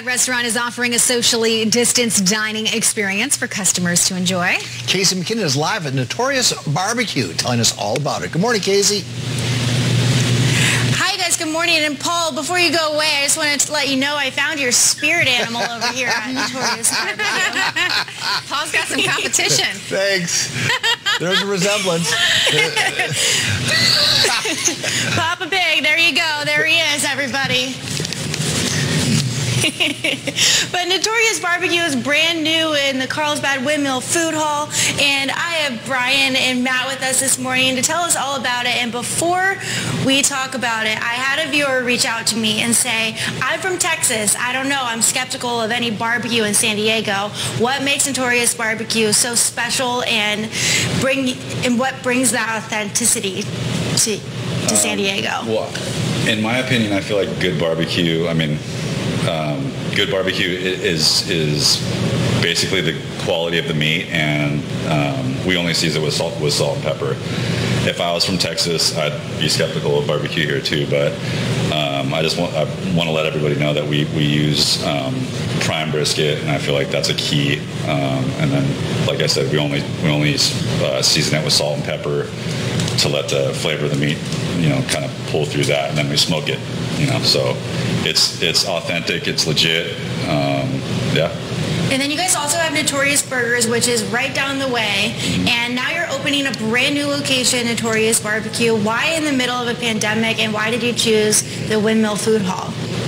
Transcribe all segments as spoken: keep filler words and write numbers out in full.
restaurant is offering a socially distanced dining experience for customers to enjoy. Casey McKinnon is live at Notorious Barbecue, telling us all about it. Good morning, Casey. Hi, guys. Good morning. And Paul, before you go away, I just wanted to let you know I found your spirit animal over here at Notorious Barbecue. Paul's got some competition. Thanks. There's a resemblance. Papa Pig, there you go. There he is, everybody. But Notorious Barbecue is brand new in the Carlsbad Windmill Food Hall, and I have Brian and Matt with us this morning to tell us all about it. And before we talk about it, I had a viewer reach out to me and say, I'm from Texas. I don't know. I'm skeptical of any barbecue in San Diego. What makes Notorious Barbecue so special, and bring and what brings that authenticity to, to San Diego? Um, well, in my opinion, I feel like good barbecue, I mean, Um, good barbecue is is basically the quality of the meat, and um, we only season it with salt with salt and pepper. If I was from Texas, I'd be skeptical of barbecue here too. But um, I just want I want to let everybody know that we we use um, prime brisket, and I feel like that's a key. Um, and then, like I said, we only we only uh, season it with salt and pepper to let the flavor of the meat, you know, kind of pull through that, and then we smoke it. You know, so it's it's authentic, it's legit, um, yeah. And then you guys also have Notorious Burgers, which is right down the way. Mm-hmm. And now you're opening a brand new location, Notorious Barbecue. Why in the middle of a pandemic, and why did you choose the Windmill Food Hall?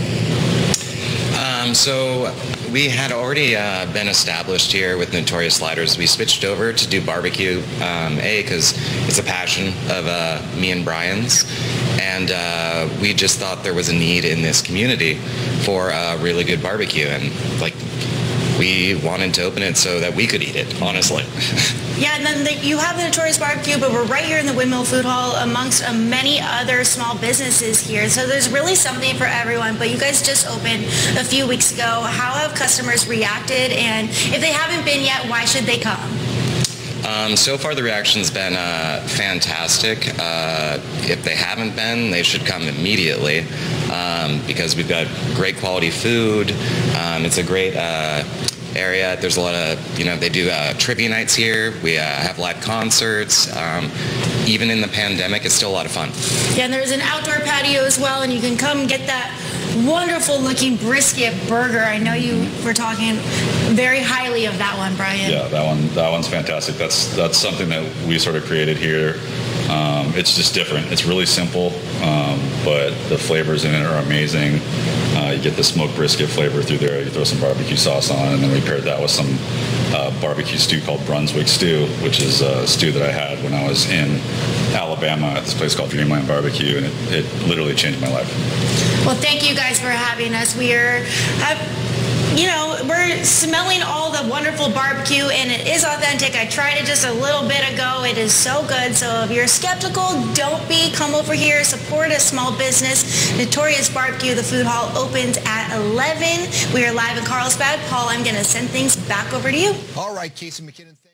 Um, so we had already uh, been established here with Notorious Sliders. We switched over to do barbecue, um, A, because it's a passion of uh, me and Brian's. And uh, we just thought there was a need in this community for a really good barbecue. And like, we wanted to open it so that we could eat it, honestly. Yeah, and then the, you have the Notorious Barbecue, but we're right here in the Windmill Food Hall amongst uh, many other small businesses here. So there's really something for everyone. But you guys just opened a few weeks ago. How have customers reacted? And if they haven't been yet, why should they come? Um, so far, the reaction's been uh, fantastic. Uh, if they haven't been, they should come immediately, um, because we've got great quality food. Um, it's a great uh, area. There's a lot of, you know, they do uh, trivia nights here. We uh, have live concerts. Um, even in the pandemic, it's still a lot of fun. Yeah, and there's an outdoor patio as well, and you can come get that wonderful looking brisket burger. I know you were talking very highly of that one, Brian. Yeah, that one that one's fantastic. That's that's something that we sort of created here. Um, it's just different. It's really simple, um, but the flavors in it are amazing. Uh, you get the smoked brisket flavor through there. You throw some barbecue sauce on, and then we paired that with some uh, barbecue stew called Brunswick stew, which is a stew that I had when I was in Alabama at this place called Dreamland Barbecue, and it, it literally changed my life. Well, thank you guys for having us. We are, uh, you know, we're smelling all the wonderful barbecue, and it is authentic. I tried it just a little bit ago. It is so good. So if you're skeptical, don't be. Come over here, support a small business. Notorious Barbecue, the food hall, opens at eleven. We are live in Carlsbad. Paul, I'm going to send things back over to you. All right, Casey McKinnon.